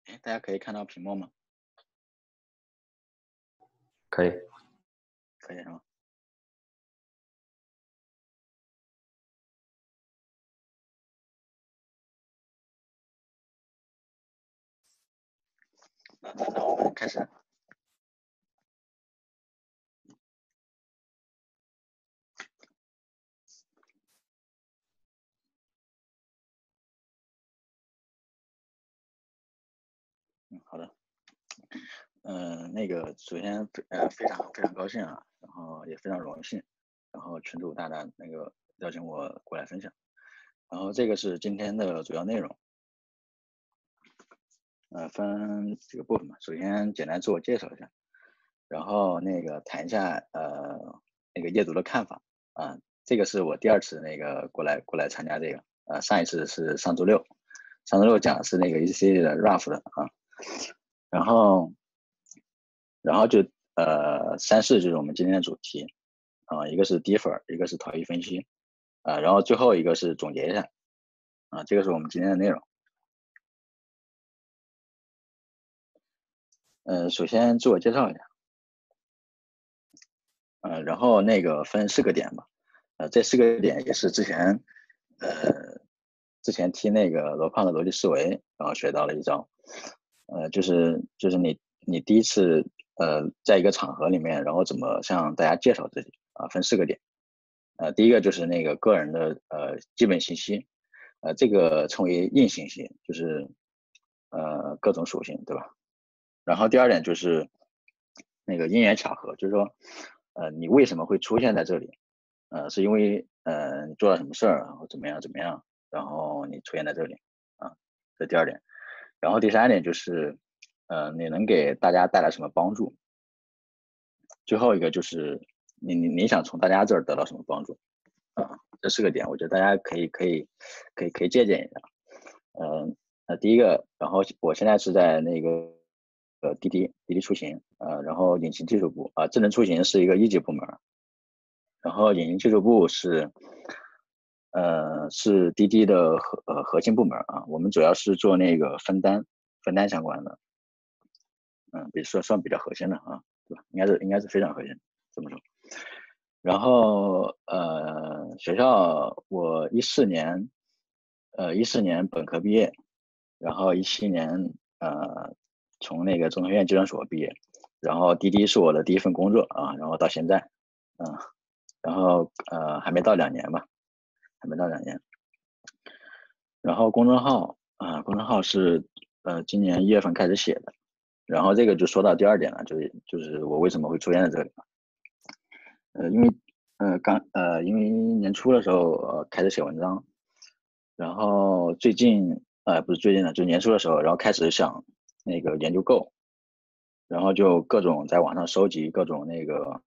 哎，大家可以看到屏幕吗？ 可以。 可以是吗？那我们开始。好的。那个首先非常高兴啊，然后也非常荣幸，然后群主大大那个邀请我过来分享，然后这个是今天的主要内容。分几个部分嘛，首先简单自我介绍一下，然后那个谈一下那个阅读的看法啊。这个是我第2次那个过来参加这个，上一次是上周六讲的是那个一系列的 RAF 的啊，然后就3、4就是我们今天的主题啊，一个是 differ， 一个是逃逸分析啊，然后最后一个是总结一下啊，这个是我们今天的内容。首先自我介绍一下。然后那个分4个点吧，这4个点也是之前听那个罗胖的逻辑思维，然后学到了一招，就是你第一次在一个场合里面，然后怎么向大家介绍自己啊，分4个点。第一个就是那个个人的基本信息，这个称为硬信息，就是各种属性，对吧？然后第2点就是那个因缘巧合，就是说你为什么会出现在这里？是因为你做了什么事儿，然后怎么样，然后你出现在这里啊，这第2点。然后第3点就是你能给大家带来什么帮助？最后一个就是你想从大家这儿得到什么帮助啊？这4个点，我觉得大家可以借鉴一下。第一个，然后我现在是在那个滴滴出行，然后引擎技术部啊，智能出行是一个1级部门，然后引擎技术部是滴滴的核心部门啊，我们主要是做那个分单相关的，算比较核心的啊，对吧？应该是非常核心，这么说。然后学校我14年本科毕业，然后17年从那个中科院计算所毕业，然后滴滴是我的第1份工作啊，然后到现在，然后还没到2年吧，然后公众号是今年1月份开始写的，然后这个就说到第2点了，就是我为什么会出现在这里。因为因为年初的时候开始写文章，然后最近不是最近的，就年初的时候，然后开始想那个研究Go，然后就各种在网上收集各种那个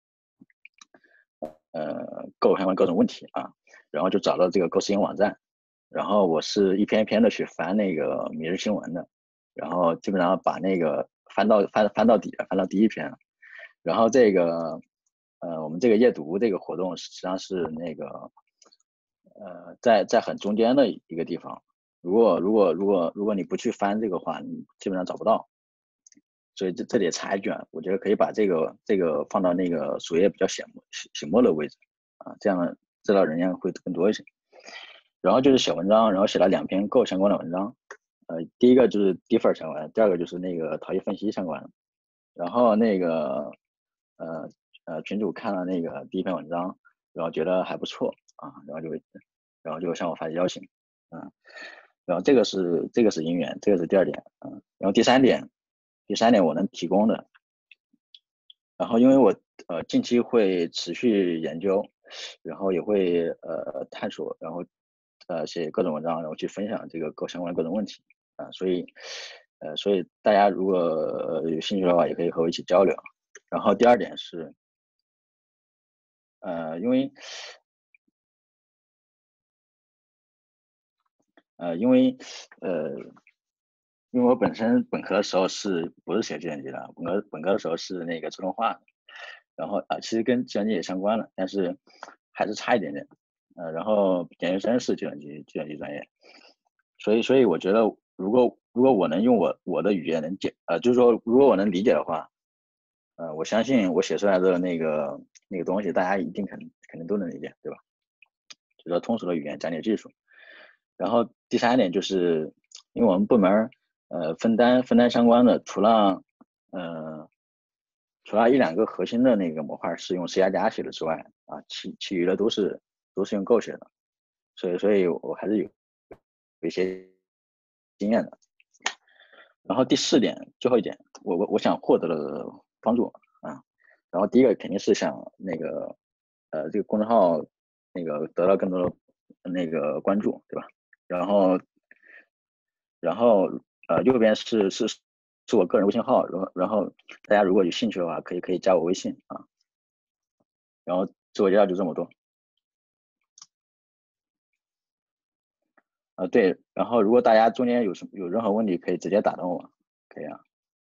Go 相关各种问题啊，然后就找到这个 Go 新闻网站，然后我是一篇一篇的去翻那个每日新闻的，然后基本上把那个翻到底，翻到第1篇，然后这个我们这个阅读这个活动实际上是那个在很中间的一个地方，如果你不去翻这个话，你基本上找不到，所以这里插一句啊，我觉得可以把这个放到那个首页比较醒目的位置啊，这样知道人家会更多一些。然后就是写文章，然后写了2篇Go相关的文章，第一个就是 differ 相关，第2个就是那个逃逸分析相关的。然后那个群主看了那个第1篇文章，然后觉得还不错啊，然后就向我发邀请，然后这个是因缘，这个是第2点，然后第三点我能提供的，然后因为我近期会持续研究，然后也会探索，然后写各种文章，然后去分享这个相关的各种问题啊，所以大家如果有兴趣的话，也可以和我一起交流。然后第2点是因为我本身本科的时候不是学计算机的，本科的时候是那个自动化的，然后其实跟计算机也相关了，但是还是差一点点，然后研究生是计算机专业，所以我觉得如果如果我能用我的语言就是说如果我能理解的话，我相信我写出来的那个东西，大家一定肯定都能理解，对吧？就是说通俗的语言讲解技术。然后第三点就是，因为我们部门分担相关的，除了一两个核心的那个模块是用 C 加写的之外，啊，其余的都是用 Go 写的，所以我还是有一些经验的。然后第四点，最后一点，我想获得的帮助啊，然后第一个肯定是想这个公众号得到更多的关注，对吧？然后右边是我个人微信号，然后大家如果有兴趣的话，可以加我微信啊。然后自我介绍就这么多啊，对。然后如果大家中间有任何问题，可以直接打断我，可以啊。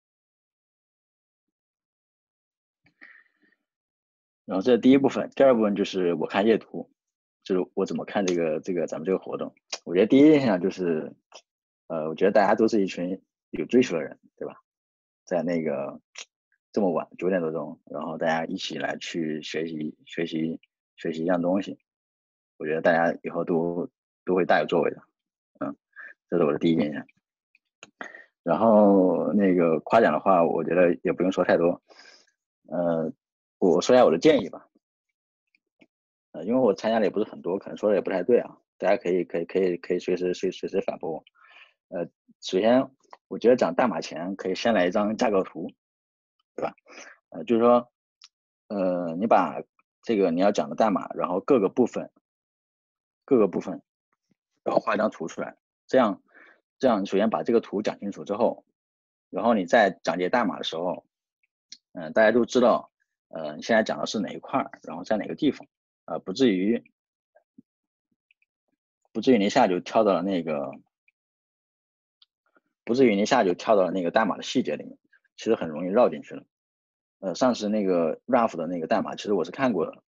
然后这是第一部分，第二部分就是我看页图，就是我怎么看咱们这个活动。我觉得第一印象就是，我觉得大家都是一群有追求的人，对吧？在这么晚9点多钟，然后大家一起来去学习一样东西，我觉得大家以后都会大有作为的，这是我的第一印象。然后夸奖的话，我觉得也不用说太多，我说一下我的建议吧，因为我参加的也不是很多，可能说的也不太对啊，大家可以随时反驳我。首先我觉得涨代码前可以先来一张架构图，对吧？就是说，你把这个你要讲的代码，然后各个部分，然后画一张图出来，这样首先把这个图讲清楚之后，然后你在讲解代码的时候，大家都知道，你现在讲的是哪一块，然后在哪个地方，不至于你一下就跳到了代码的细节里面，其实很容易绕进去了。上次RAF 的代码，其实我是看过的，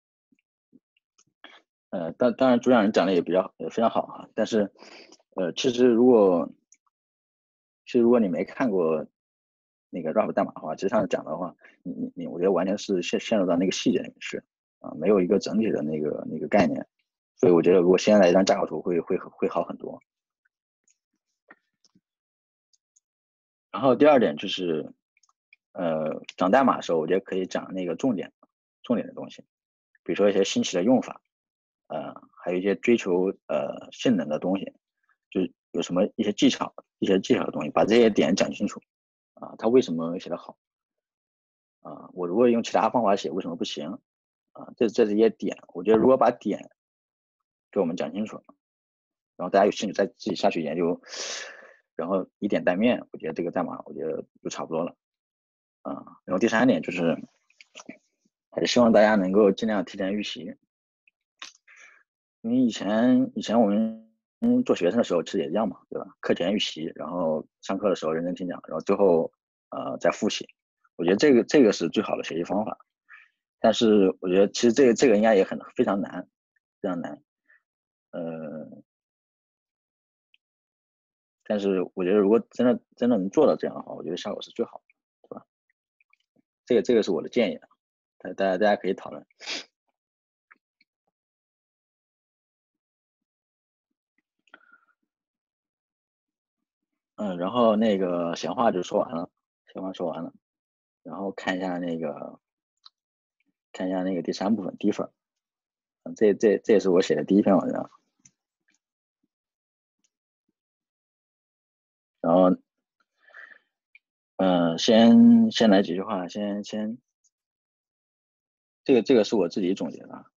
当然主讲人讲的也非常好啊，但是其实如果你没看过RAF 代码的话，实际上讲的话，我觉得完全是陷入到那个细节里面去啊，没有一个整体的概念，所以我觉得如果先来一张架构图会好很多。然后第二点就是，讲代码的时候，我觉得可以讲重点的东西，比如说一些新奇的用法，还有一些追求性能的东西，就是有什么一些技巧的东西，把这些点讲清楚啊，它为什么写得好啊？我如果用其他方法写，为什么不行啊？这是一些点，我觉得如果把点给我们讲清楚，然后大家有兴趣再自己下去研究，然后以点带面，我觉得这个代码我觉得就差不多了啊。然后第三点就是，还是希望大家能够尽量提前预习，因为以前我们做学生的时候其实也一样嘛，对吧？课前预习，然后上课的时候认真听讲，然后最后再复习。我觉得这个是最好的学习方法。但是我觉得其实这个应该也非常难，非常难。但是我觉得如果真的能做到这样的话，我觉得效果是最好的，对吧？这个是我的建议，大家可以讨论。然后闲话就说完了，然后看一下第三部分differ，这也是我写的第一篇文章。然后先来几句话，这个是我自己总结的。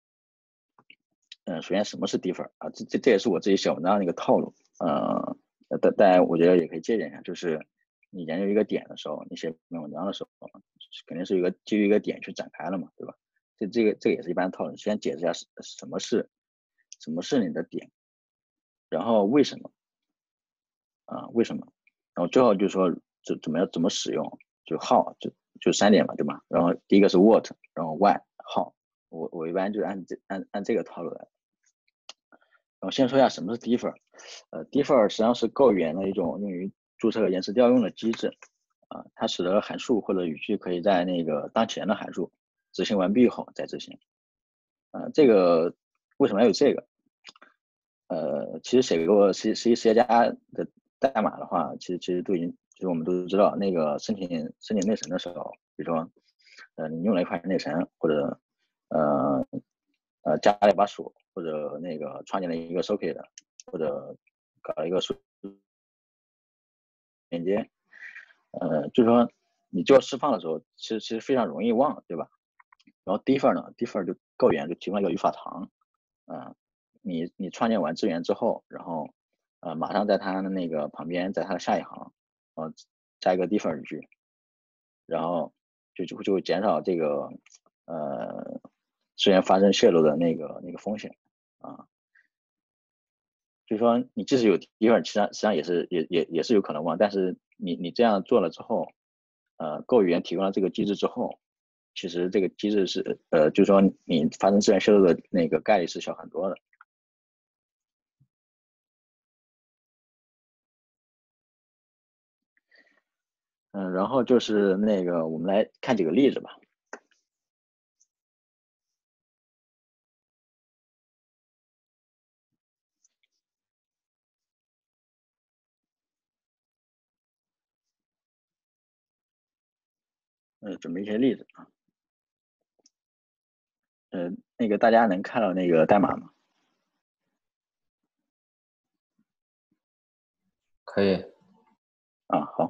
首先什么是differ啊？这也是我自己写文章的一个套路。大家我觉得也可以借鉴一下，就是你研究一个点的时候，你写篇文章的时候，肯定是基于一个点去展开了嘛，对吧？这个也是一般套路。先解释一下什么是你的点，然后为什么为什么，然后最后就说怎么使用，就 how 就3点嘛，对吧？然后第一个是 what， 然后 why how， 我一般就按这个套路来。然后先说一下什么是 differ。 defer 实际上是 Go 语言的一种用于注册延迟调用的机制，它使得函数或者语句可以在那个当前的函数执行完毕后再执行。这个为什么要有这个？其实写过实业家的代码的话，其实都已经，其实我们都知道，那个申请内存的时候，比如说，你用了一块内存，或者加了一把锁，或者那个创建了一个 socket，或者搞了一个连接，就是说你就要释放的时候，其实非常容易忘，对吧？然后 defer 呢，defer 就Go 语言就提供了一个语法堂，你创建完资源之后，然后马上在它的那个旁边，在它的下一行，加一个 defer 语句，然后就会减少这个资源发生泄露的那个风险啊。就是说你即使有 defer，实际上也是有可能忘，但是你这样做了之后，Go 语言提供了这个机制之后，其实这个机制是就是说你发生资源泄露的那个概率是小很多的。然后就是那个我们来看几个例子吧。准备一些例子啊。那个大家能看到那个代码吗？ 可以。 好。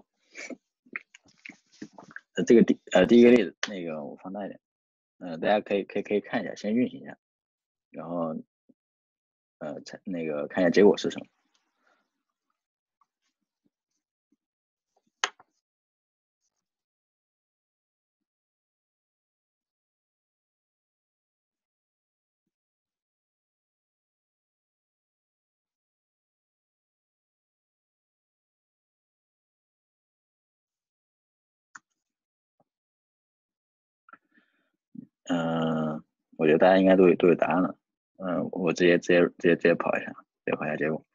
这个第一个例子，那个我放大一点，大家可以看一下，先运行一下，然后那个看一下结果是什么。我觉得大家应该都有答案了。我直接跑一下，直接跑一下结果。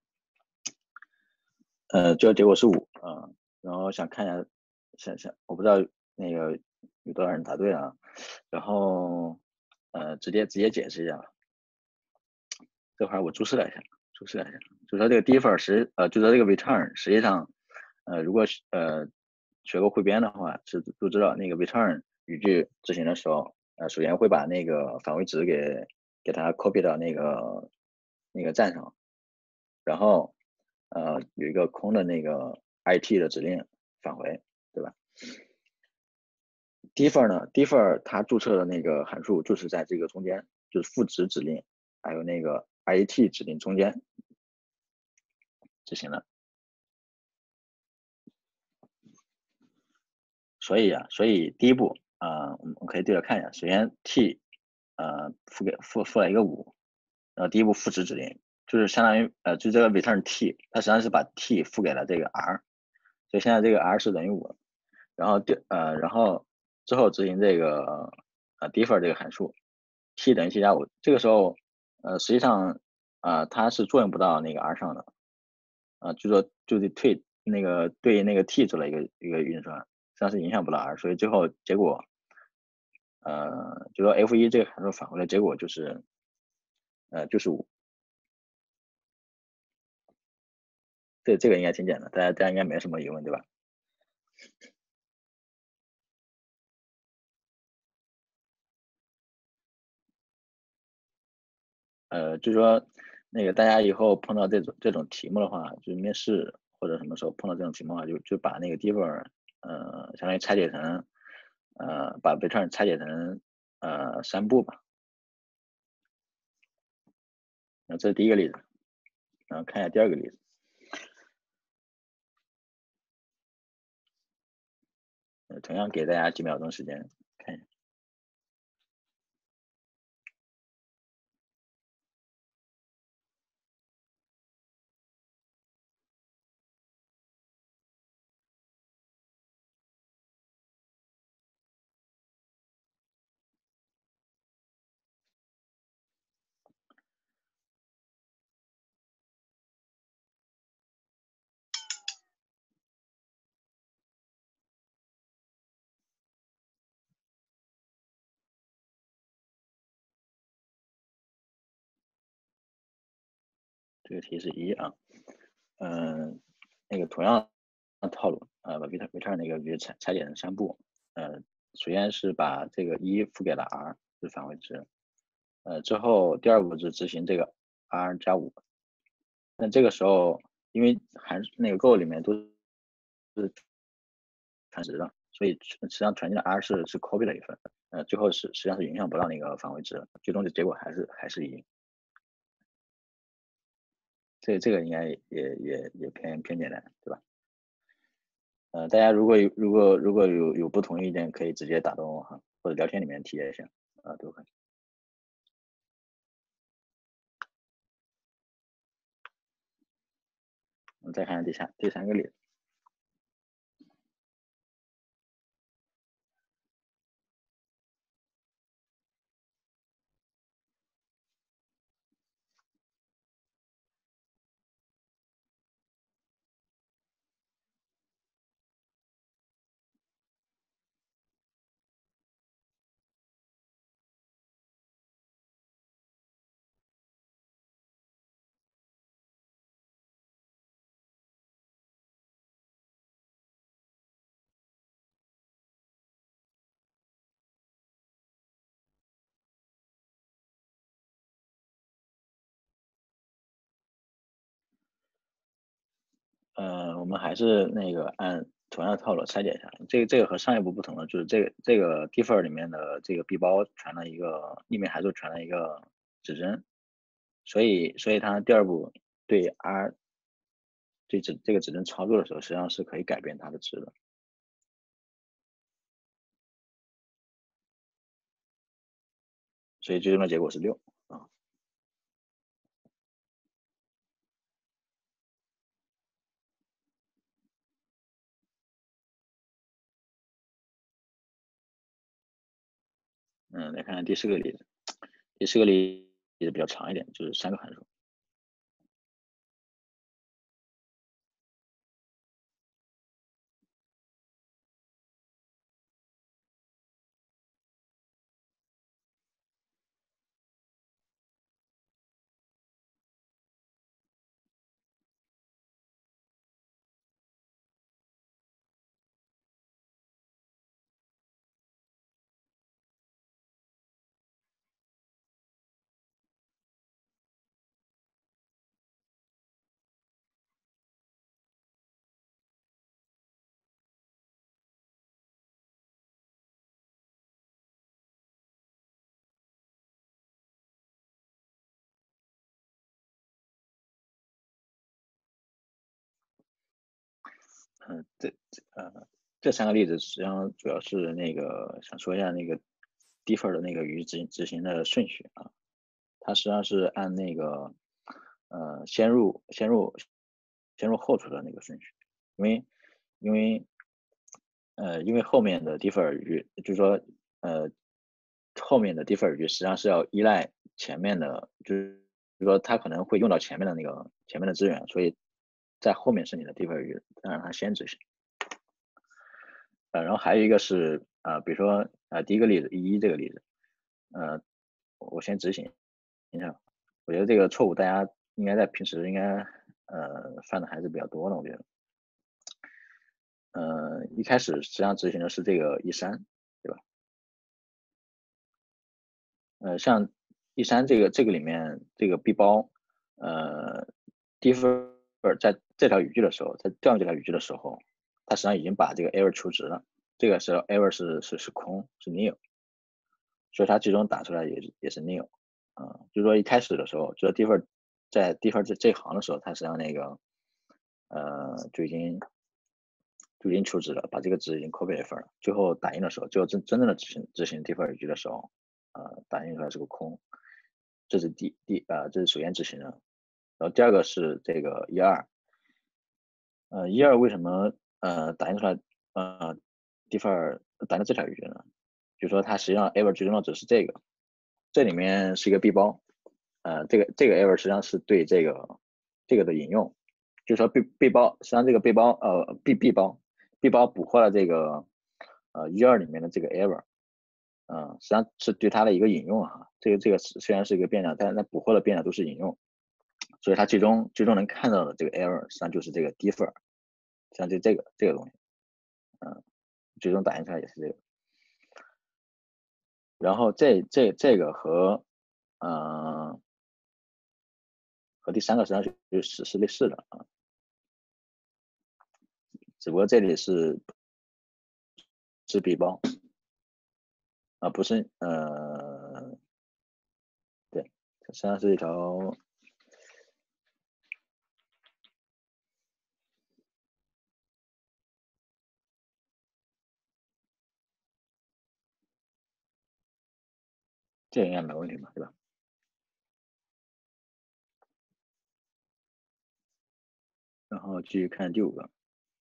最后结果是5，然后想看一下，我不知道那个有多少人答对啊，然后直接解释一下吧。这块我注释了一下，就说这个 defer 就说这个 return 实际上，如果学过汇编的话，都知道那个 return 语句执行的时候，首先会把那个返回值给它 copy 到那个站上，然后有一个空的那个 it 的指令返回，对吧？defer 呢？defer 它注册的那个函数就是在这个中间，就是赋值指令还有那个 it 指令中间执行的。所以第一步我们可以对着看一下。首先 t 赋了一个5，然后第一步赋值指令就是相当于就这个 return t，它实际上是把 t 赋给了这个 r，所以现在这个 r 是等于5，然后然后之后执行这个defer 这个函数 t 等于 t 加5，这个时候实际上它是作用不到那个 r 上的，就说就得那个对那个 t 做了一个运算，实际上是影响不到 r，所以最后结果就说 f1 这个函数返回的结果就是5。这个应该挺简单，大家应该没什么疑问，对吧？就说那个大家以后碰到这种题目的话，就是面试或者什么时候碰到这种题目的话，就把那个 defer 相当于拆解成把 return 拆解成3步吧。那这是第一个例子，然后看一下第二个例子。同样给大家几秒钟时间看一下。 这个题是一啊，那个同样的套路，把 vector 那个鱼拆解成3步，首先是把这个一赋给了 r 是返回值，之后第2步是执行这个 r 加5，那这个时候因为那个 Go 里面都是传值的，所以实际上传进的 r 是 copy 了一份，最后实际上是影响不到那个返回值，最终的结果还是1。这个应该也偏简单，对吧？大家如果有不同意见，可以直接打动我哈，或者聊天里面提一下啊，都可以。我们再看第三个例子。我们还是那个按同样的套路拆解一下。这个和上一步不同的就是这个 differ 里面的这个 B 包传了一个匿名函数传了一个指针，所以它第2步对 r 这个指针操作的时候，实际上是可以改变它的值的。所以最终的结果是6啊。来看看第4个例子。第4个例子比较长一点，就是3个函数。这3个例子实际上主要是那个想说一下那个 differ 的那个语义执行的顺序啊，它实际上是按那个先入后出的那个顺序，因为后面的 differ 语就是说后面的 differ 语实际上是要依赖前面的，就是说它可能会用到前面的资源，所以在后面是你的 differ 语，让它先执行。然后还有一个是比如说第一个例子这个例子，我先执行一下。我觉得这个错误大家应该在平时应该犯的还是比较多的，我觉得。一开始实际上执行的是这个E3，对吧？像E3这个里面这个 B 包，differ 在这条语句的时候，在调用这条语句的时候，它实际上已经把这个 error 除值了。这个时候 error 是空，是 nil，所以它最终打出来也是 nil。就是说一开始的时候，就是 differ 在 differ 这一行的时候，它实际上那个就已经除值了，把这个值已经 copy 一份了。最后打印的时候，最后真正的执行 differ 语句的时候，打印出来是个空。这是这是首先执行的。然后第2个是这个1、2。1、2为什么打印出来differ 打印这条语句呢？就是说它实际上 error 最终的值是这个，这里面是一个 B 包，这个 error 实际上是对这个的引用，就是说 B 包实际上这个 B 包捕获了这个1、2里面的这个 error，实际上是对它的一个引用啊。这个虽然是一个变量，但是它捕获的变量都是引用。 所以它最终能看到的这个 error 实际上就是这个 differ，实际上就这个东西，最终打印出来也是这个。然后这个和和第三个实际上是类似的啊，只不过这里是币包啊，不是对，实际上是一条。这应该没问题吧，对吧？然后继续看第5个。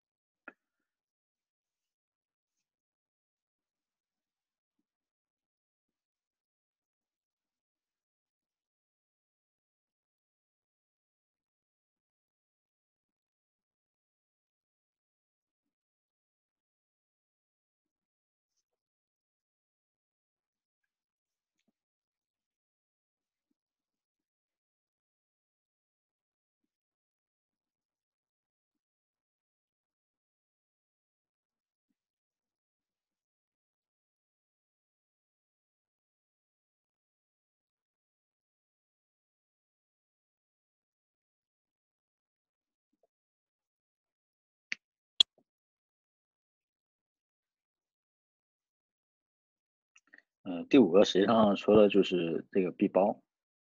第5个实际上说的就是这个币包，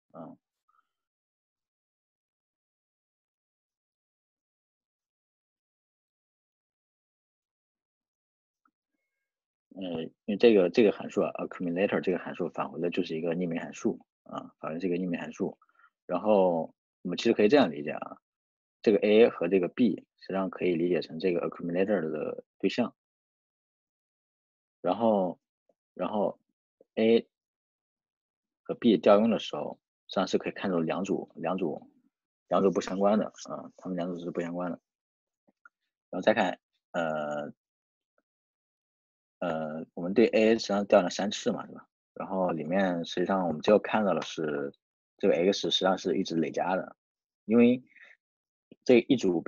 因为这个函数啊 accumulator 这个函数返回的就是一个匿名函数啊，返回这个匿名函数。然后我们其实可以这样理解啊，这个 A 和这个 B 实际上可以理解成这个 accumulator 的对象。然后 A 和 B 调用的时候，实际上是可以看出两组不相关的啊，它们两组是不相关的。然后再看我们对 A 实际上调了3次嘛，对吧？然后里面实际上我们最后看到的是这个 x 实际上是一直累加的，因为这一组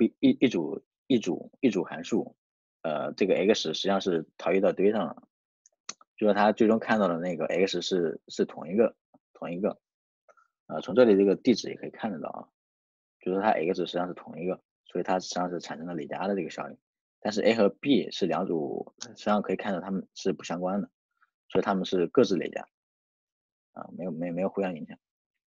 函数，这个 x 实际上是逃逸到堆上了，就是它最终看到的那个 x 是同一个，从这里这个地址也可以看得到啊，就是它 x 实际上是同一个，所以它实际上是产生了累加的这个效应。但是 A 和 B 是两组，实际上可以看到它们是不相关的，所以它们是各自累加啊，没有互相影响。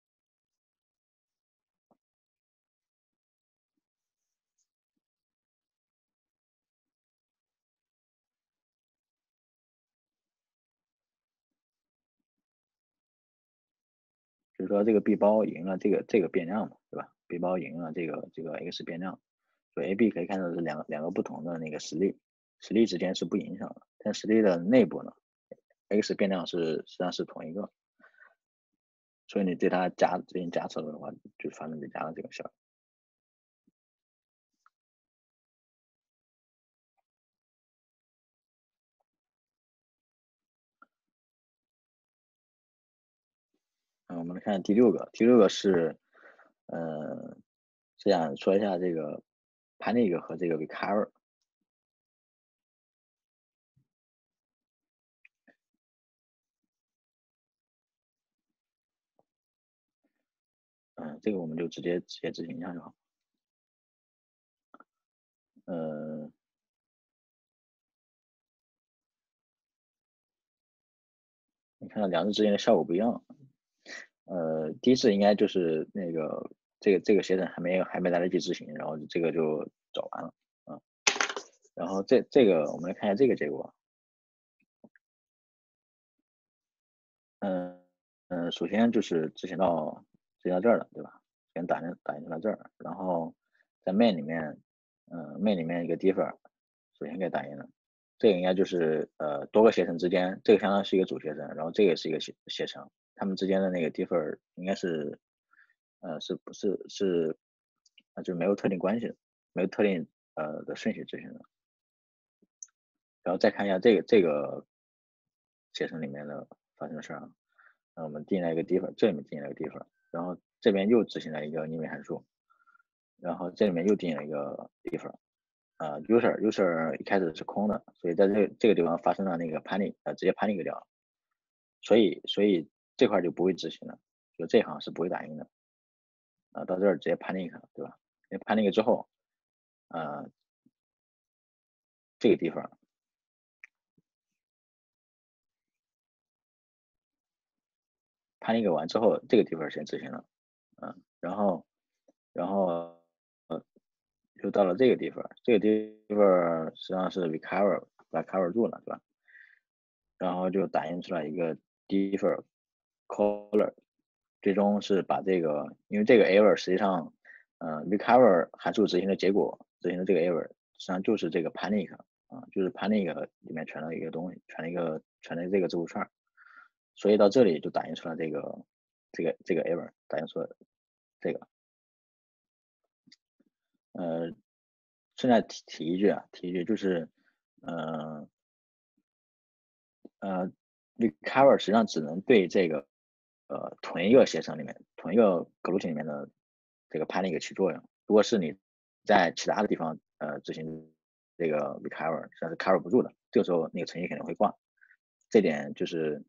就是说这个 B 包赢了这个变量嘛，对吧？B 包赢了这个 x 变量，所以 A、B 可以看到是两个不同的那个实例之间是不影响的，但实例的内部呢，x 变量实际上是同一个，所以你对它进行加测的话，就发生累加的这个效应。我们来看第6个，第6个是，这样说一下这个 panic 和这个 recover。这个我们就直接执行一下就好。你看到两者之间的效果不一样。第一次应该就是那个这个写程还没来得及执行，然后这个就找完了啊。然后这个我们来看一下这个结果。首先就是执行到这儿了，对吧？先打印到这儿，然后在 main 里面，main 里面一个 differ，首先给打印了。这个应该就是多个携程之间，这个相当于是一个主携程，然后这个是一个携程，它们之间的那个 differ 应该是是不是就没有特定关系的，没有特定的顺序执行的。然后再看一下这个携程里面的发生的事儿啊。我们定了一个 differ，这里面定了一个 differ，然后这边又执行了一个匿名函数，然后这里面又定了一个 differ，user 一开始是空的，所以在这个地方发生了那个 panic，直接 panic 掉了，所以这块就不会执行了，就这行是不会打印的，到这儿直接 panic 了，对吧？因为 panic 之后，这个地方 panic 完之后，这个地方先执行了，然后就到了这个地方，这个地方实际上是 recover 把 cover 住了，对吧？然后就打印出来一个 differ caller， 最终是把这个，因为这个 error 实际上，recover 函数执行的结果，执行的这个 error 实际上就是这个 panic，就是 panic 里面传了一个东西，传了这个字符串，所以到这里就打印出了这个 error， 打印出了这个，现在提一句就是，recover 实际上只能对这个同一个协程里面同一个格路径里面的这个 panic 起作用。如果是你在其他的地方执行这个 recover， 实际上是 cover 不住的，这个时候那个程序肯定会挂。这点就是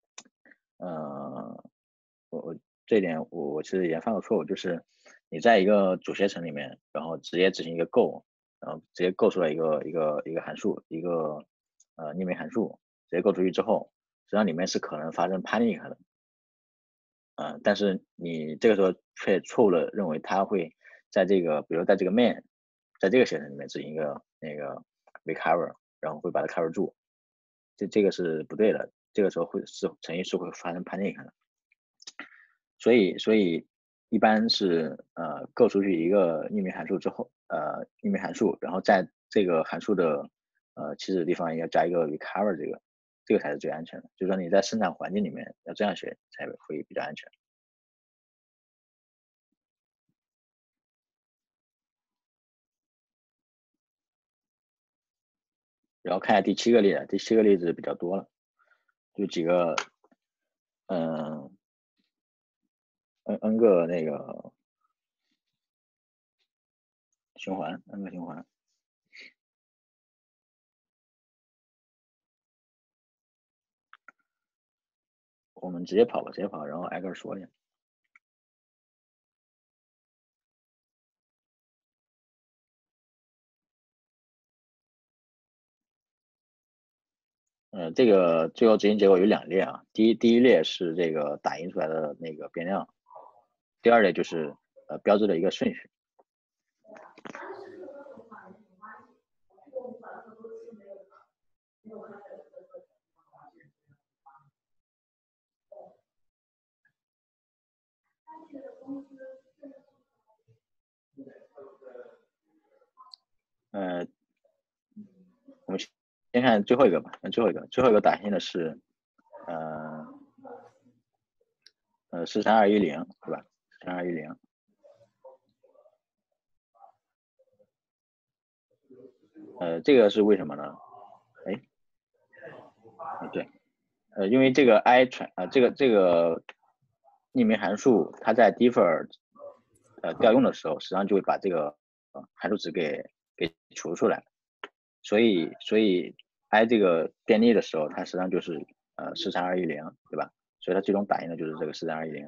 这点我其实也犯过错误，就是你在一个主协程里面，然后直接执行一个 go， 然后直接 go 出来一个函数，一个匿名函数，直接 go 出去之后，实际上里面是可能发生 panic 的，但是你这个时候却错误的认为它会在这个，比如在这个 main， 在这个协程里面执行一个那个 recover， 然后会把它 cover 住，这个是不对的，这个时候程序是会发生 panic 的。所以一般是构出去一个匿名函数之后，匿名函数，然后在这个函数的起始的地方要加一个 recover， 这个才是最安全的。就是说你在生产环境里面要这样写才会比较安全。然后看一下第7个例子，第7个例子比较多了，就几个n 个那个循环，n 个循环。我们直接跑吧，然后挨个说一下。这个最后执行结果有2列啊，第一列是这个打印出来的那个变量，第2列就是标志的一个顺序。我们先看最后一个吧，最后一个打印的是13210，对吧？13210。这个是为什么呢？对，因为这个 i 传这个匿名函数，它在 differ 调用的时候，实际上就会把这个函数值给除出来，所以 i 这个变例的时候，它实际上就是13210，对吧？所以它最终打印的就是这个13210。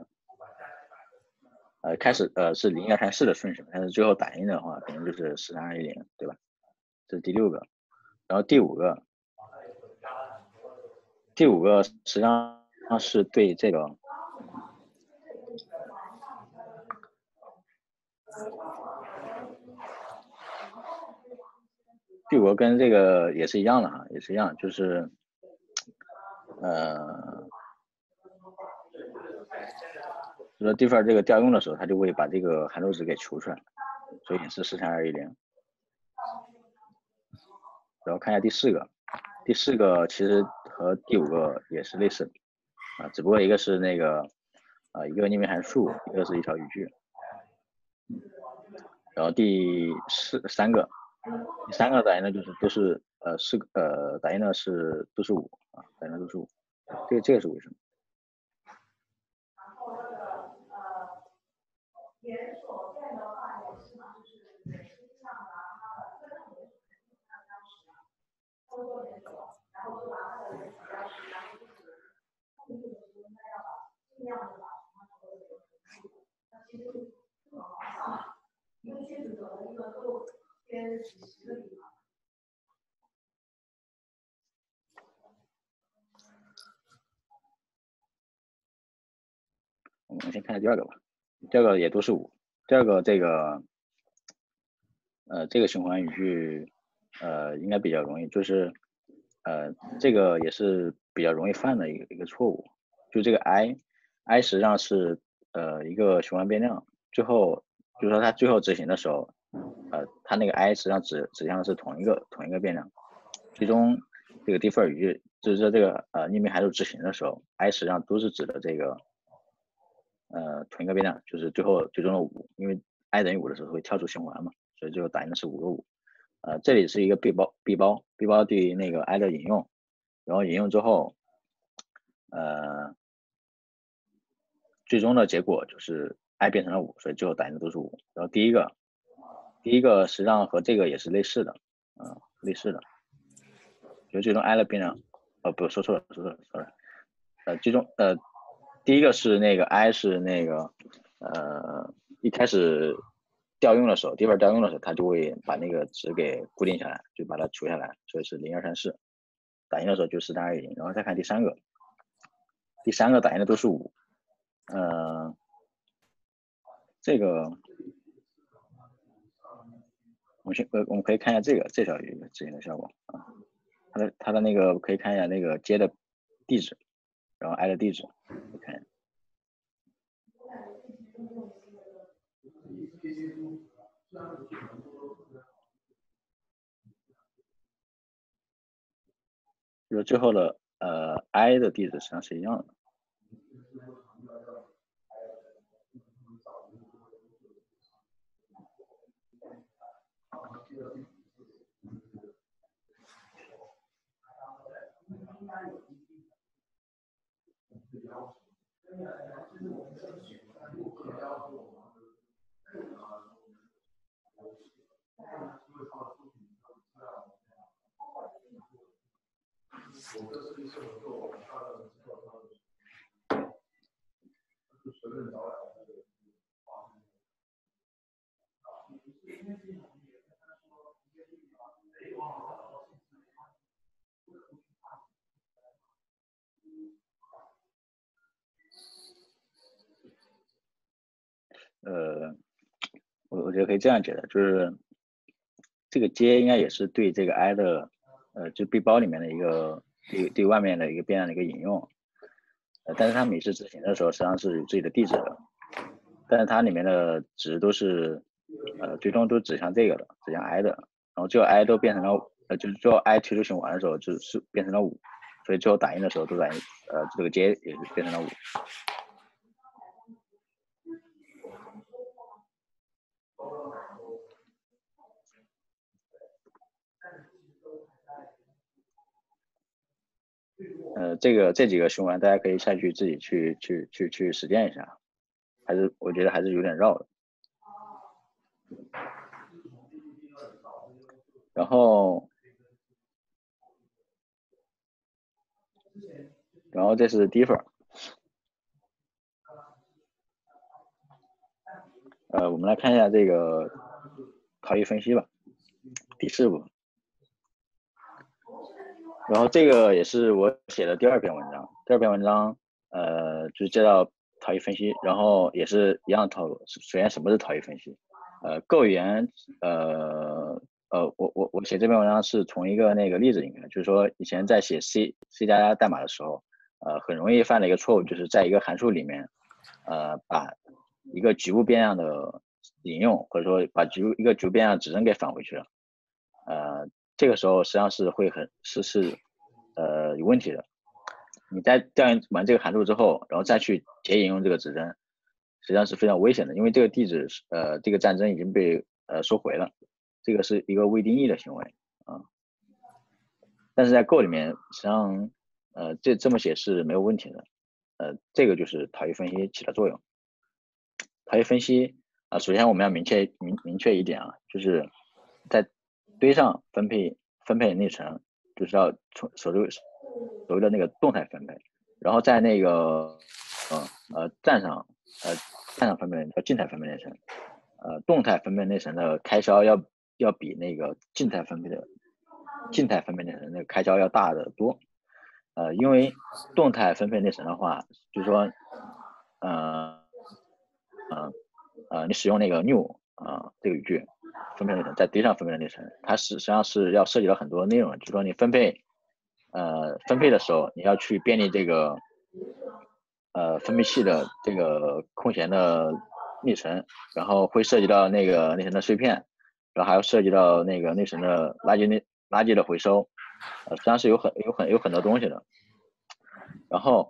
开始是0、2、3、4的顺序，但是最后打印的话，肯定就是13210，对吧？这是第6个，然后第5个实际上是对这个第5个跟这个也是一样的哈，也是一样，就是就说 differ 这个调用的时候，它就会把这个函数值给除出来，所以也是13210。然后看一下第4个，第4个其实和第5个也是类似的只不过一个是那个一个匿名函数，一个是一条语句。然后第3个打印的就是都是打印的是都是5打印的都是5，这个是为什么？ 下第二个吧。第二个也都是5。第二个这个这个循环语句应该比较容易，就是这个也是比较容易犯的一个错误。就这个 i 实际上是一个循环变量，最后就是说它最后执行的时候，它那个 i 实际上指向的是同一个变量。最终这个 defer 语句就是说这个匿名函数执行的时候 ，i 实际上都是指的这个同一个变量，就是最终的5，因为 i 等于5的时候会跳出循环嘛，所以最后打印的是5个5。这里是一个 B 包对于那个 i 的引用，然后引用之后，最终的结果就是 i 变成了5，所以最后打印的都是5。然后第一个实际上和这个也是类似的，就最终 i 的变量，不，说错了，sorry，最终第一个是那个 i 是那个一开始调用的时候，defer 调用的时候，它就会把那个值给固定下来，就把它除下来，所以是0 2 3 4。打印的时候就4 3 2 1 0，然后再看第三个打印的都是5。这个我们可以看一下这条语执行的效果啊，它的那个可以看一下那个接的地址，然后 i 的地址，我看一下。就是最后的i 的地址实际上是一样的。我觉得可以这样解的，就是这个接应该也是对这个 i 的就 B 包里面的一个对外面的一个变量的一个引用，但是它每次执行的时候实际上是有自己的地址的，但是它里面的值都是最终都指向这个的，指向 i 的，然后最后 i 都变成了就是最后 i 推出循环的时候就是变成了5，所以最后打印的时候都打印这个接也是变成了5。这几个循环大家可以下去自己去实践一下，我觉得还是有点绕的。然后这是 defer，我们来看一下这个考虑分析吧，第4步。然后这个也是我写的第2篇文章，就是介绍讨议分析，然后也是一样的套路。首先什么是讨议分析？Go 语言我写这篇文章是从一个那个例子里面，就是说以前在写 C 代码的时候，很容易犯的一个错误，就是在一个函数里面把一个局部变量的引用，或者说把一个局部变量指针给返回去了，这个时候实际上是会有问题的。你在调用完这个函数之后，然后再去解引用这个指针，实际上是非常危险的，因为这个地址这个战争已经被收回了，这个是一个未定义的行为啊。但是在 Go 里面，实际上这么写是没有问题的。这个就是讨议分析起的作用。讨议分析首先我们要明确一点啊，就是在堆上分配内存，就是要所谓的那个动态分配，然后在那个站上分配叫静态分配内存，动态分配内存的开销要比那个静态分配内存的开销要大得多，因为动态分配内存的话，就是说你使用那个 new 这个语句分配内存，在堆上分配的内存，它实际上是要涉及到很多内容，就是说你分配的时候，你要去便利这个分配器的这个空闲的内存，然后会涉及到那个内存的碎片，然后还要涉及到那个内存的垃圾的回收，实际上是有很多东西的。然后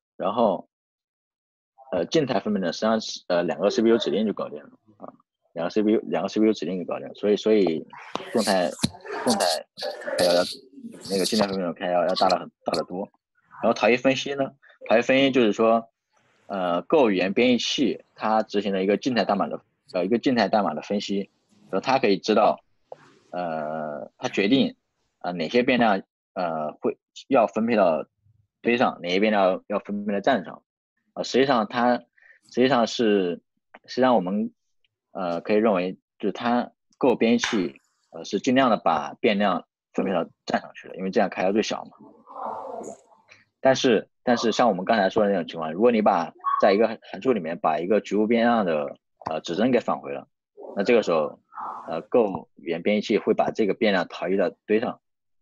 静态分配呢，实际上是两个 CPU 指令就搞定了啊，两个 CPU 指令就搞定了，所以动态开销要那个静态分配开销要大得多。然后逃逸分析呢，逃逸分析就是说Go 语言编译器它执行了一个静态代码的分析，然后它可以知道它决定哪些变量要分配到堆上，哪些变量要分配到站上。实际上我们可以认为，就是它 Go 编译器是尽量的把变量分配到站上去的，因为这样开销最小嘛，对吧？但是像我们刚才说的那种情况，如果你在一个函数里面把一个局部变量的指针给返回了，那这个时候Go 语言编译器会把这个变量逃逸到堆上。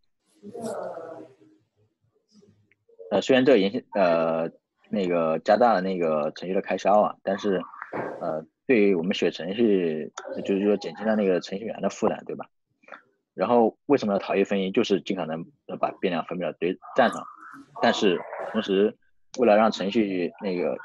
虽然这个那个加大了那个程序的开销啊，但是对于我们写程序，就是说减轻了那个程序员的负担，对吧？然后为什么要逃逸分析？就是尽可能把变量分配到站上，但是同时为了让程序那个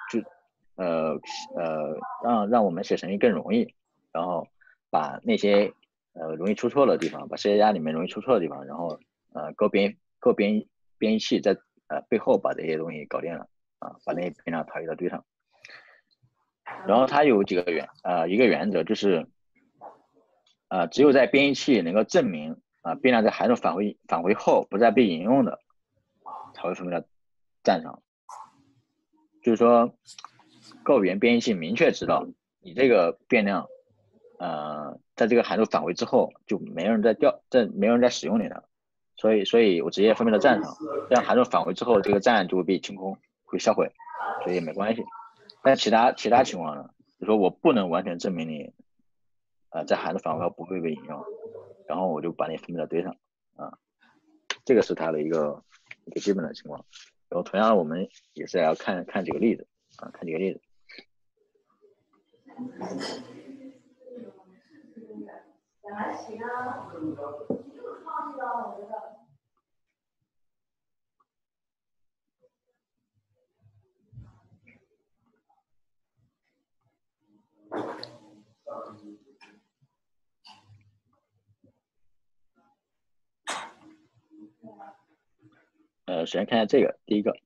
让我们写程序更容易，然后把那些容易出错的地方，把 C 加加里面容易出错的地方，然后Go 编译器在背后把这些东西搞定了把那些变量逃逸到堆上。然后它有一个原则，就是只有在编译器能够证明变量在函数返回后不再被引用的，才会分配到站上。就是说 Go 语言编译器明确知道你这个变量在这个函数返回之后就没人再使用你了，所以我直接分配到站上，这样函数返回之后这个站就会被清空，会销毁，所以也没关系。但其他情况呢，就说我不能完全证明你在函数返回后不会被引用，然后我就把你分配到堆上这个是它的一个基本的情况。然后同样我们也是要看几个例子看几个例子。首先看一下这个，第一个，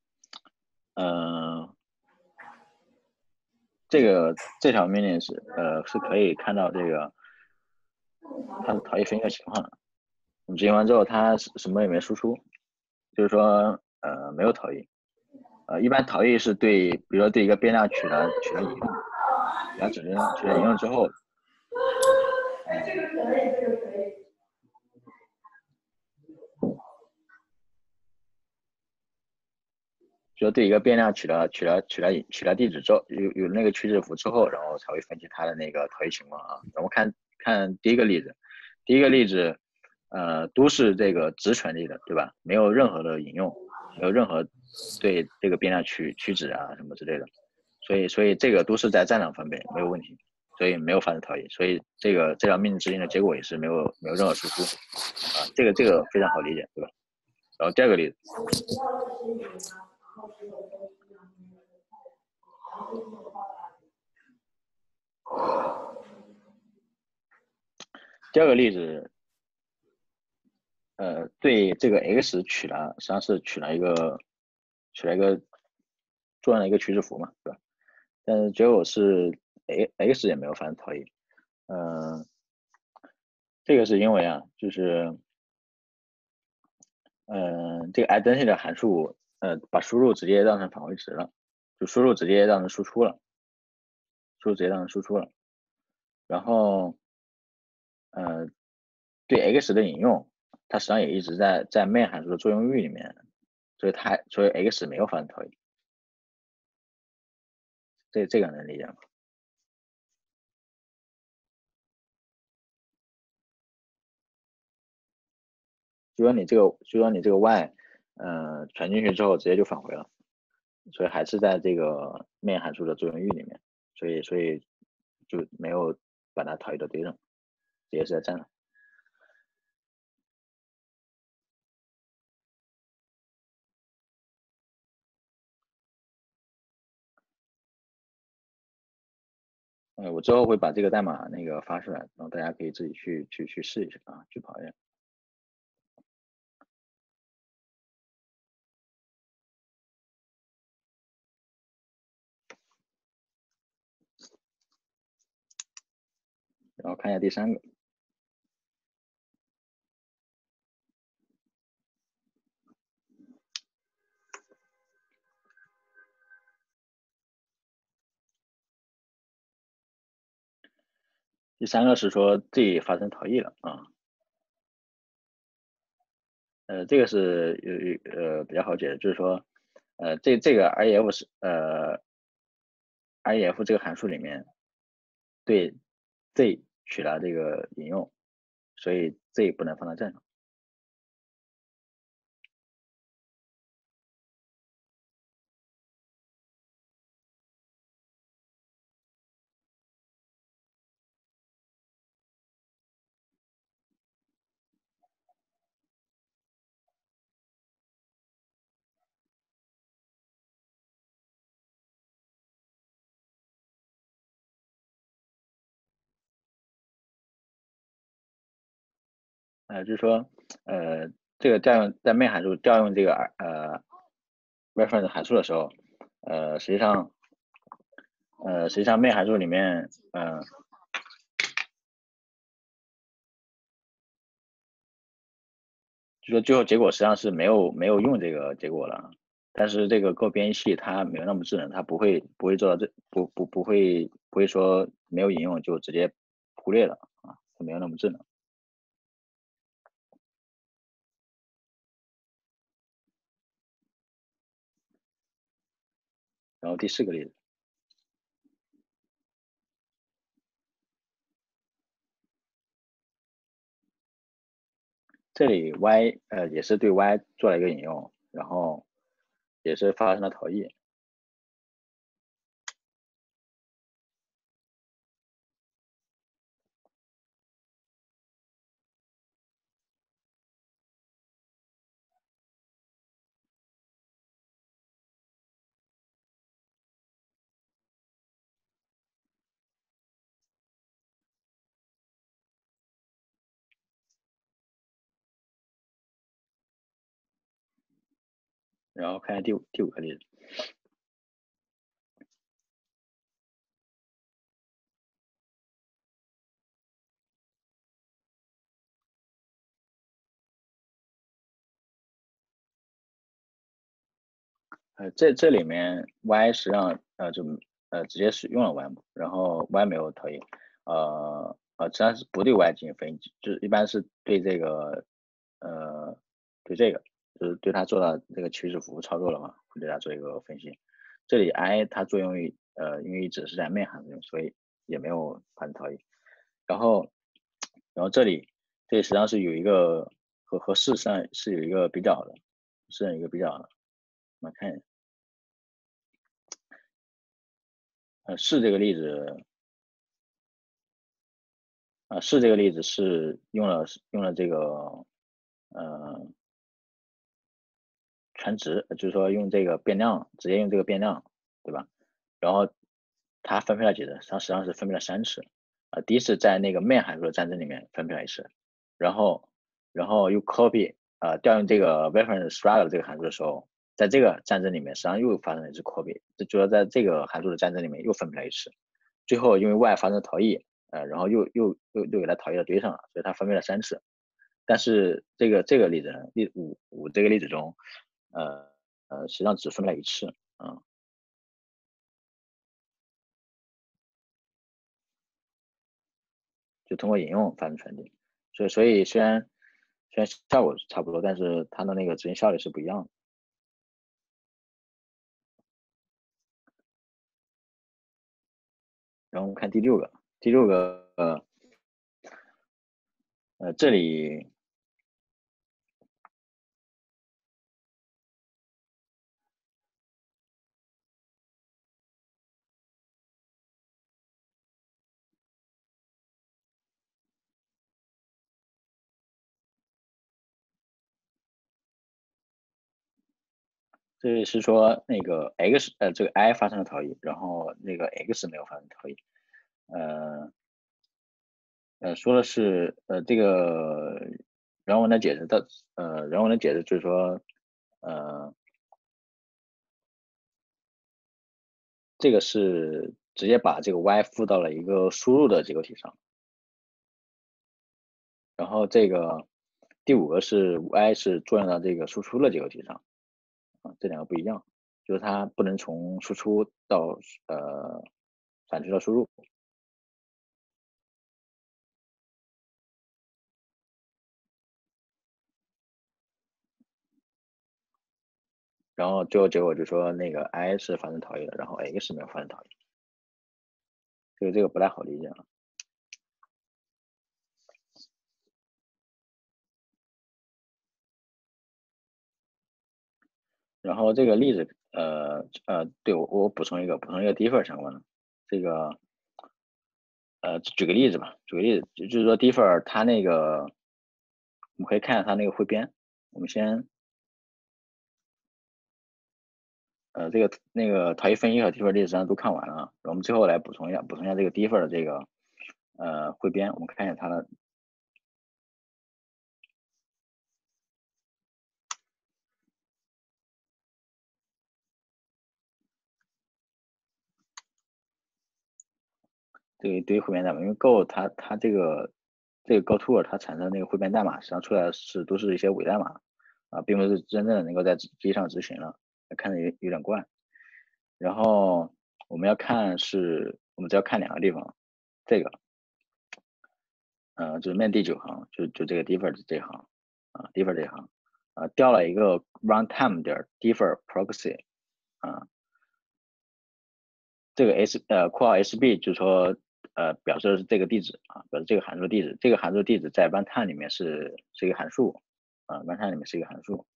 这条命令是可以看到这个它的逃逸分析的情况的。我们执行完之后，它什么也没输出，就是说没有逃逸。一般逃逸是比如说对一个变量取了引用，取了引用之后，就对一个变量取了地址之后，有那个取址符之后，然后才会分析它的那个逃逸情况啊。我们看第一个例子，都是这个直纯例的，对吧？没有任何的引用，没有任何对这个变量取址什么之类的，所以这个都是在站上分配，没有问题，所以没有发生逃逸，所以这条命令执行的结果也是没有任何输出这个非常好理解，对吧？然后第二个例子。第二个例子，对这个 x 实际上是取了一个做了一个取址符嘛，对吧？但是结果是 x 也没有发生逃逸，这个是因为就是这个 identity 的函数把输入直接让成返回值了，就输入直接让成输出了，然后对 x 的引用，它实际上也一直在 main 函数的作用域里面，所以 x 没有发生逃逸，这个能理解吗？ 就说你这个 y，传进去之后直接就返回了，所以还是在这个main函数的作用域里面，所以就没有把它逃逸到堆上，直接是在站上。我之后会把这个代码那个发出来，然后大家可以自己去试一试啊，去跑一下。然后看一下第三个。第三个是说 Z 发生逃逸了啊。这个是比较好解释，就是说，这个 ref 是ref 这个函数里面对 Z 取了这个引用，所以 Z 不能放到正上。就是说，这个调用在 main 函数调用这个reference 函数的时候，实际上 main 函数里面，就说最后结果实际上是没有用这个结果了，但是这个Go编译器它没有那么智能，它不会做到不会说没有引用就直接忽略了啊，它没有那么智能。然后第四个例子，这里 y 也是对 y 做了一个引用，然后也是发生了逃逸。然后看下第五个例子，这里面 y 实际上就直接使用了 y 然后 y 没有逃逸，实际上是不对 y 进行分析，就是一般是对这个对这个就是对它做到这个起始符操作了嘛，会对它做一个分析。这里 I 它作用于因为只是在 main 函数中，所以也没有发生逃逸。然后这里实际上是有一个和事实上是有一个比较的，是有一个比较的。我们看一下。是这个例子，是这个例子是用了这个呃全值，就是说用这个变量，直接用这个变量，对吧？然后它分配了几次？它实际上是分配了3次。第一次在那个 main 函数的战争里面分配了一次，然后又 copy 调用这个 reference struggle 这个函数的时候，在这个战争里面实际上又发生了一次 copy，这主要在这个函数的战争里面又分配了一次。最后因为 y 发生逃逸，然后又给它逃逸到堆上了，所以它分配了3次。但是这个例子呢，五这个例子中，实际上只分配了1次，就通过引用发生传递。所以虽然效果是差不多，但是它的那个执行效率是不一样的。然后我们看第六个这里这是说那个 x 这个 I 发生了逃逸，然后那个 x 没有发生逃逸。说的是这个人文的解释的人文的解释就是说这个是直接把这个 y 附到了一个输入的结构体上，然后这个第5个是 y 是作用到这个输出的结构体上，这两个不一样，就是它不能从输出到反推到输入。然后最后结果就说那个 I 是发生逃逸的，然后 X 没有发生逃逸，这个不太好理解啊。然后这个例子，对我补充一个 differ 相关的，这个举个例子吧，就是说 differ 它那个我们可以看一下它那个汇编，我们先这个那个逃逸分析和 differ 例子上都看完了啊，我们最后来补充一下这个 differ 的这个汇编，我们看一下它的。这个一堆汇编代码，因为 Go 它这个 GoTool 它产生的那个汇编代码，实际上出来都是一些伪代码啊，并不是真正的能够在机上执行了，看着有点怪。然后我们只要看2个地方，这个就是面第9行，就这个 differ 这行differ 这行调了一个 runtime 点 differ proxy 这个括号 SB 就是说表示的是这个地址表示这个函数的地址，这个函数地址在 runtime 里面是一个函数runtime 里面是一个函数。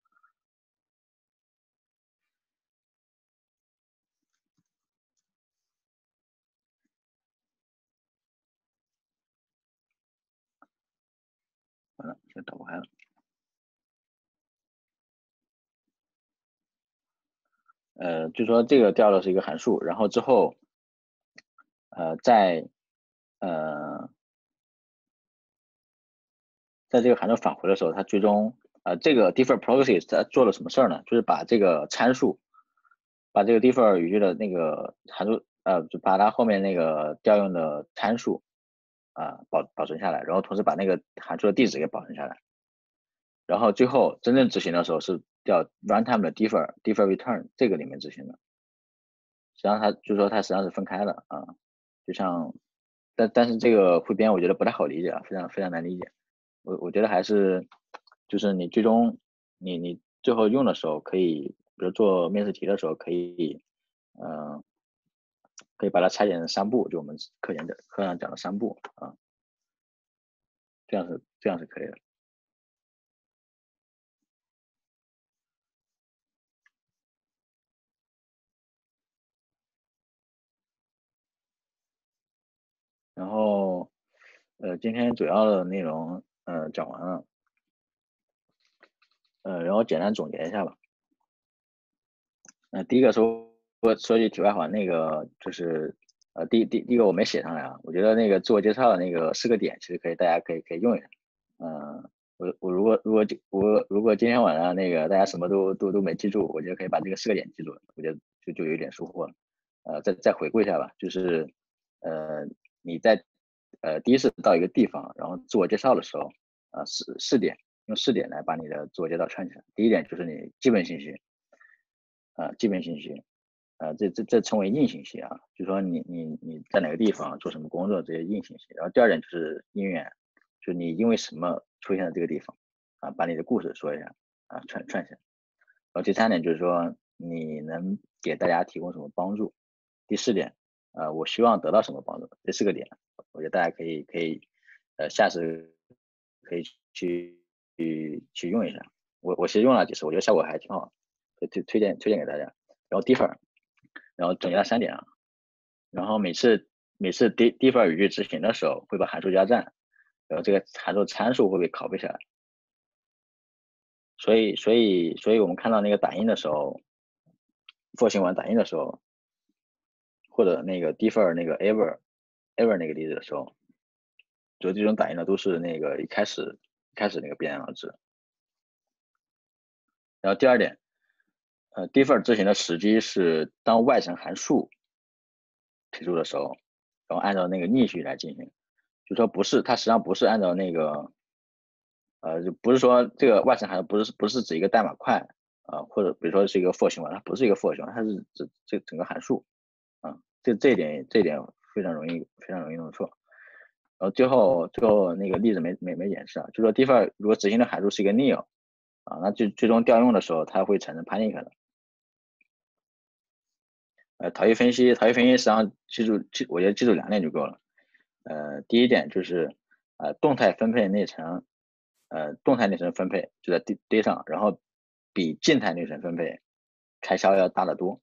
完了，现在导不开了。就说这个调的是一个函数，然后之后在这个函数返回的时候，它最终这个 differ proxy 它做了什么事儿呢？就是把这个参数，把这个 differ 语句的那个函数就把它后面那个调用的参数保存下来，然后同时把那个函数的地址给保存下来，然后最后真正执行的时候是调 runtime 的 differ return 这个里面执行的。实际上它就是说它实际上是分开的就像但是这个汇编我觉得不太好理解非常难理解。我觉得还是就是你最终你最后用的时候可以，比如做面试题的时候可以可以把它拆解成3步，就我们课上讲的3步这样是可以的。然后今天主要的内容讲完了，然后简单总结一下吧。第一个说句题外话，那个就是第一个我没写上来我觉得那个自我介绍的那个4个点，其实大家可以用一下。我如果今天晚上那个大家什么都没记住，我觉得可以把这个4个点记住了，我觉得就有点收获了。再回顾一下吧，就是你在第一次到一个地方，然后自我介绍的时候四点，用4点来把你的自我介绍串起来。第一点就是你基本信息这称为硬信息就是说你在哪个地方做什么工作这些硬信息。然后第2点就是因缘，就你因为什么出现在这个地方把你的故事说一下串起来。然后第3点就是说你能给大家提供什么帮助。第4点我希望得到什么帮助。这4个点我觉得大家可以下次可以去用一下。我其实用了几次，我觉得效果还挺好，推荐给大家。然后 differ， 然后总结了3点然后每次differ 语句执行的时候会把函数加占，然后这个函数参数会被拷贝下来。所以我们看到那个打印的时候 for 新闻打印的时候，或者那个 defer 那个 ever 那个例子的时候，就这种打印的都是那个一开始那个变量的值。然后第二点，defer 执行的时机是当外层函数提出的时候，然后按照那个逆序来进行，就说不是，它实际上不是按照那个，就不是说这个外层函数不是指一个代码块或者比如说是一个 for 行为，它不是一个 for 行为，它是指这整个函数这一点非常容易弄错。然后最后那个例子没演示就说 defer 如果执行的函数是一个 nil 那最终调用的时候它会产生 panic 的。逃逸分析实际上我觉得记住2点就够了。第一点就是动态分配内存，动态内存分配就在堆上，然后比静态内存分配开销要大得多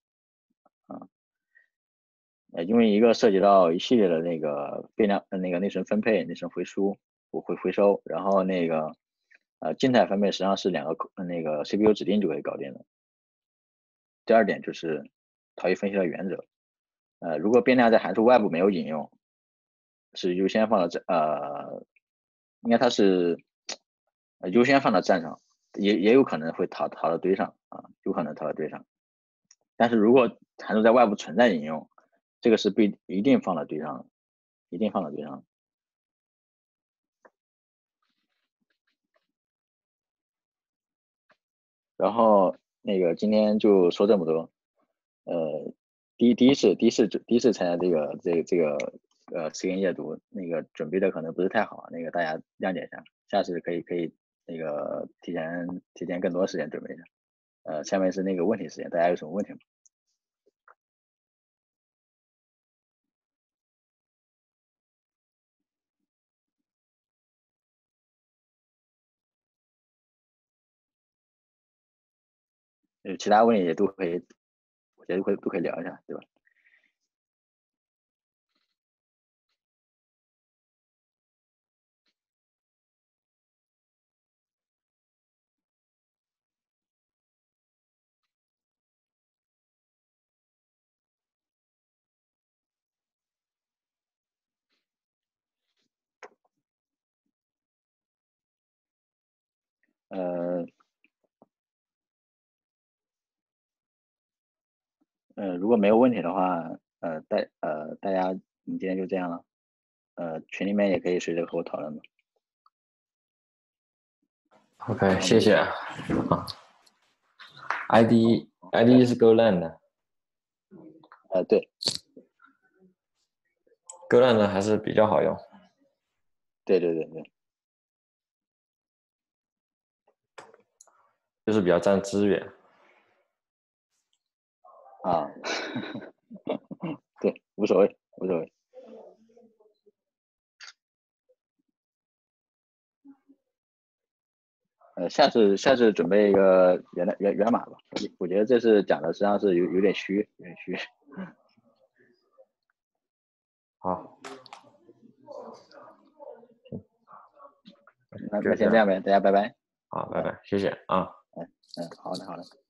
因为一个涉及到一系列的那个变量那个内存分配、内存回输、回收，然后那个静态分配实际上是2个那个 CPU 指令就可以搞定的。第二点就是逃逸分析的原则，如果变量在函数外部没有引用，是优先放到应该它是优先放到站上，也有可能会逃到堆上有可能逃到堆上。但是如果函数在外部存在引用，这个是一定放到堆上的，一定放到堆上的。然后那个今天就说这么多。第一次参加这个实验阅读，那个准备的可能不是太好，那个大家谅解一下，下次可以那个提前更多时间准备一下。下面是那个问题时间，大家有什么问题吗？其他问题也都可以，我觉得都可以聊一下，对吧？如果没有问题的话，大家我们今天就这样了。群里面也可以随时和我讨论的。 OK，谢谢。ID 是 Golang 的。 对。 Golang 的还是比较好用。 对。 就是比较占资源。 对，无所谓。下次准备一个源码吧。我觉得这次讲的实际上是有点虚。 好。 那先这样呗，大家拜拜。 好，拜拜，谢谢啊。 好的。